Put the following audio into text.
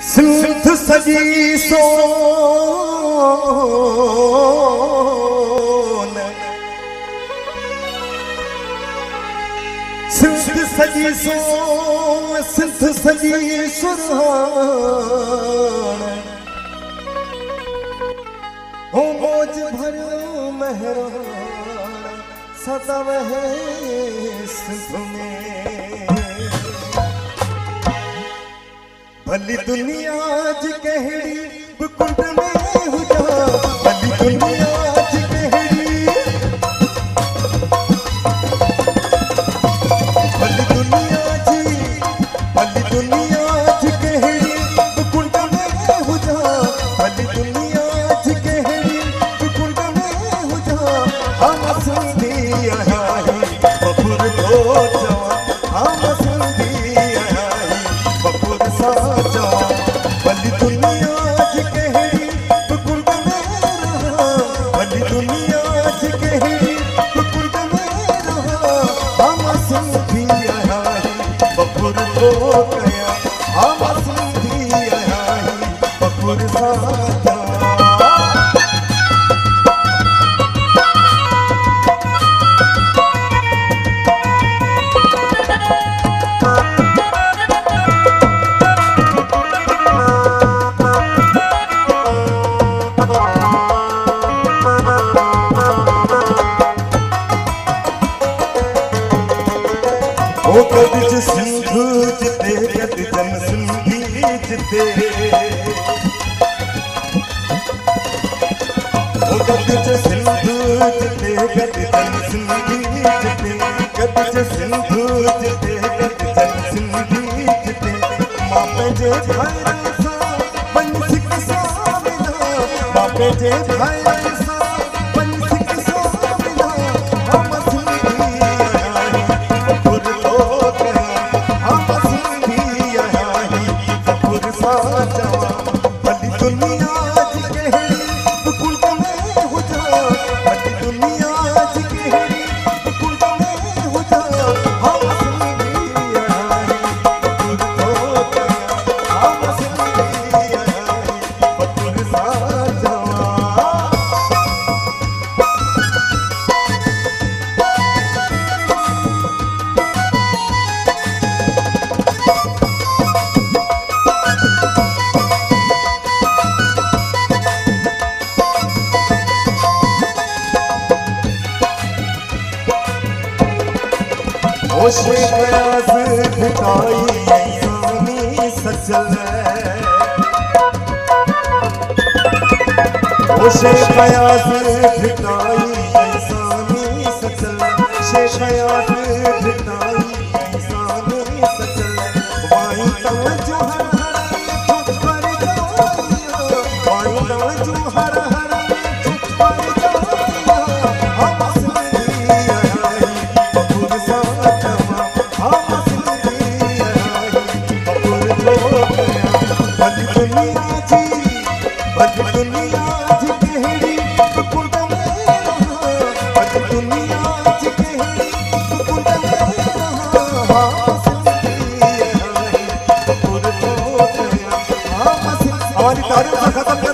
सिंध सजी सोन सिंध सजी सोन सिंध सजी सुरहान हो मौज भरो मेहरान सदा वहे सिंध में भली दुनिया जी कहड़ी बुकुंड में हुजा भली दुनिया जी कहड़ी भली दुनिया जी कहड़ी बुकुंड में हुजा भली दुनिया जी कहड़ी बुकुंड में हुजा हम सिंधी आही बपुर तो जवा हम सिंधी आही बपुर सा भली दुनिया जी कहड़ी बुकुंड में रहा भली दुनिया जी कहड़ी बुकुंड में रहा हम सिंधी आही बपुर तो गया हम सिंधी आही बपुर सा ओ कद सिंधु जिते कद जन सिंधी जिते ओ कद सिंधु जिते कद जन सिंधी जिते कद सिंधु जिते कद जन सिंधी जिते मां पंहिंजे भाइरनि सां पंज सिक सां मिला मां पंहिंजे भाइरनि सां पंज सिक सां मिला हम सिंधी आही बपुर तो भली दुनिया जी कहड़ी बुकुंड में हुजा भली दुनिया जी कहड़ी बुकुंड में हुजा हम सिंधी आही बपुर तो गया हम सिंधी आही बपुर सा जवा होशे कयास भिटाई इंसानी सचल होशे कयास भिटाई इंसानी सचल शे कयास भिटाई इंसानी सचल वाई तव जो हर हर चुप पर जाइया वाई तव जो हर हर चुप पर जाइया हम सिंधी आही बपुर सा भली दुनिया जी कहड़ी बुकुंड में रहा भली दुनिया जी कहड़ी बुकुंड में रहा हम सिंधी आही बपुर तो गया हम सिंधी हमारी तारीफ खत्म